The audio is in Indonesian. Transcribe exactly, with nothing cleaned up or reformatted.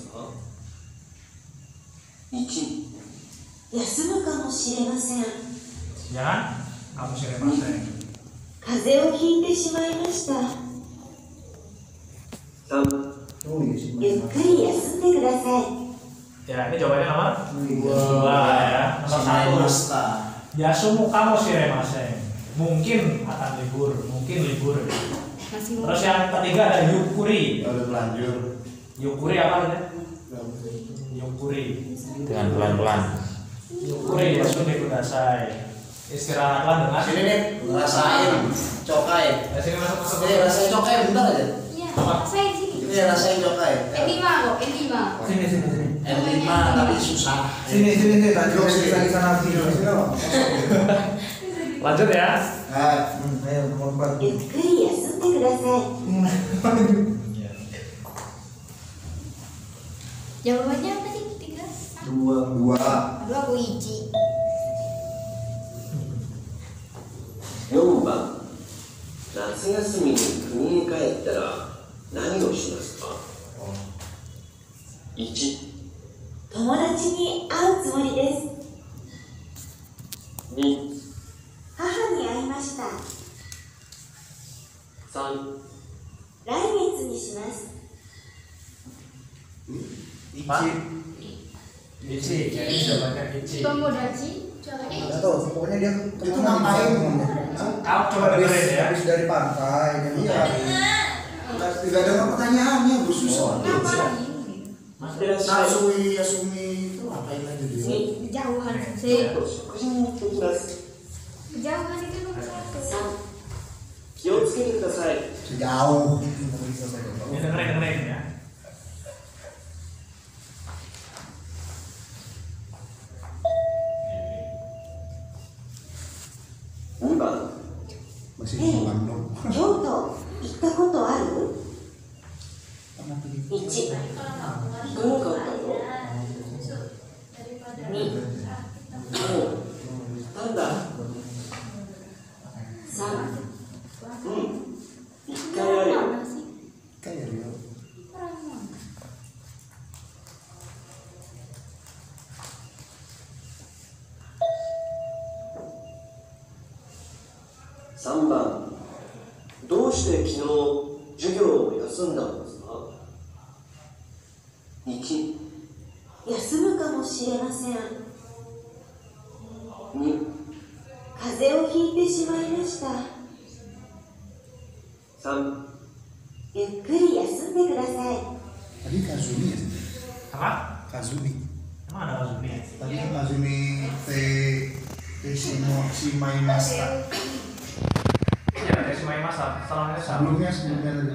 か？ いち、 休むかもしれません。 Jangan kamu shiremasen. 風邪をひいてしまいました。 さん、 ゆっくり休んでください。 Ya, ini jawabannya nomor dua ya. Nomor satu. Yasumu kamu shiremasen. Mungkin akan libur, mungkin libur. Terus yang ketiga ada yukuri. Yukuri apa namanya? Yukuri. Dengan pelan-pelan. Yukuri yasumu kudasai. Istirahatlah dengan Sini nih, ngerasain cokai. Ya, sini masuk masuk. Nih, rasain cokai bentar aja. Iya, rasain sini. Ini rasain cokai. N lima kok, N lima. Sini sini sini. N lima tapi susah. Sini sini sini. Tadi kita di sana sini. Lanjut ya. Nah, ayo nomor empat. ゆっくり休んでください。 Jawabannya apa sih? Tiga. Dua. Dua. Aduh, aku Ichi. よんばん、夏休みに国へ帰ったら何をしますか？ いち、 友達に会うつもりです。 に、 母に会いました。 さん、 来月にします。 Pak. Ichi, ya ini jawabannya Ichi. Tomodachi. Jawabannya Nggak Ichi. tahu, pokoknya dia itu ngapain temennya? Kamu coba dengerin ya. Habis dari pantai, dan iya. Tidak ada pertanyaannya, Bu susah. Ngapain? Nasui, Yasumi itu ngapain aja dia? Kejauhan sih. 食事に行ってきます。 Kejauhan itu nomor satu. 気をつけてください。 Sejauh. Ini dengerin dengerin ya. Masih Eh, ngomong dong. 京都行ったことある？ Pernah pergi? いち、 行かなかったの？ に、 もう、なんだ？ さん、 うん、一回あるよ。 Kayak Rio. さんばん、どうして昨日授業を休んだんですか？ いち、 休むかもしれません。 に、 風邪をひいてしまいました。 さん、 ゆっくり休んでください。 Tadi Kazumi ya? Apa? Kazumi. Emang ada Kazumi ya? Tadi kan Kazumi te te Shimo Shimaimashita. Iya, dari Shimaimashita. Salahnya sama. Sebelumnya sebelumnya tadi.